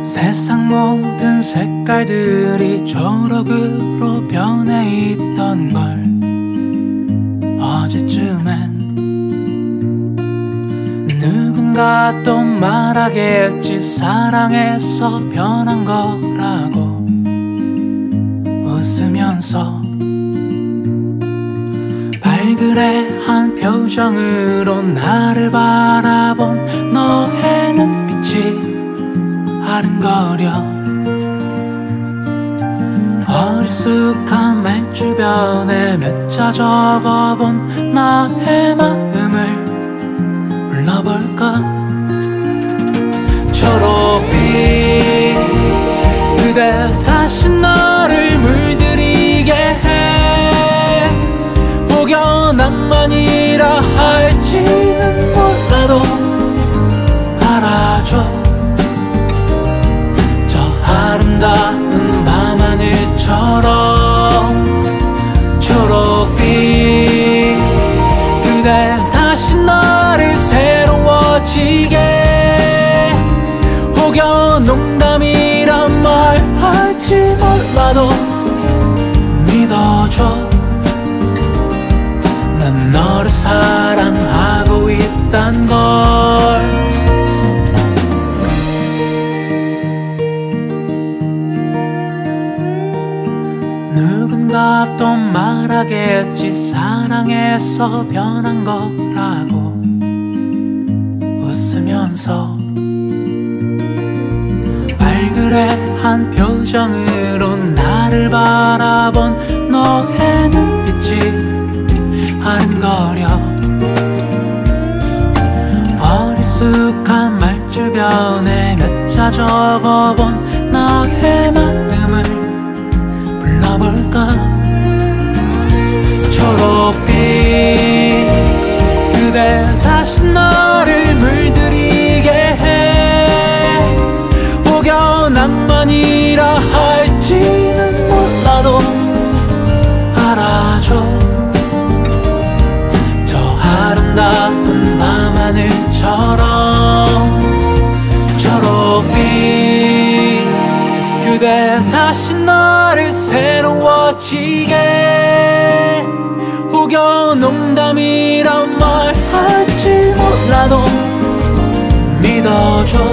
세상 모든 색깔들이 초록으로 변해 있던 걸 어제쯤엔 누군가 또 말하겠지. 사랑해서 변한 거라고 웃으면서 발그레한 표정으로 나를 바라본 너의 눈빛이 아른거려 어리숙한 말 주변에 몇 자 적어본 나의 마음을 불러볼까. 초록빛 그대 다시 너를 물들이게 해. 혹여 낭만이라 할지는 몰라도 알아줘. 아름다운 밤하늘처럼 초록빛 그대 다시 나를 새로워지게. 혹여 농담이란 말 할지 몰라도 믿어줘. 난 너를 사랑하고 있단 걸. 누군가 또 말하겠지. 사랑해서 변한 거라고 웃으면서 발그레한 표정으로 나를 바라본 너의 눈빛이 아른거려 어리숙한 말 주변에 몇 자 적어본 나의 마음을 불러볼까. 초록빛 그대 다시 너를 물들이게 해. 혹여 낭만이라 할지는 몰라도 알아줘. 저 아름다운 밤하늘처럼 초록빛 그대 다시 나를 새로워지게. 혹여 농담이란 말 할지 몰라도 믿어줘.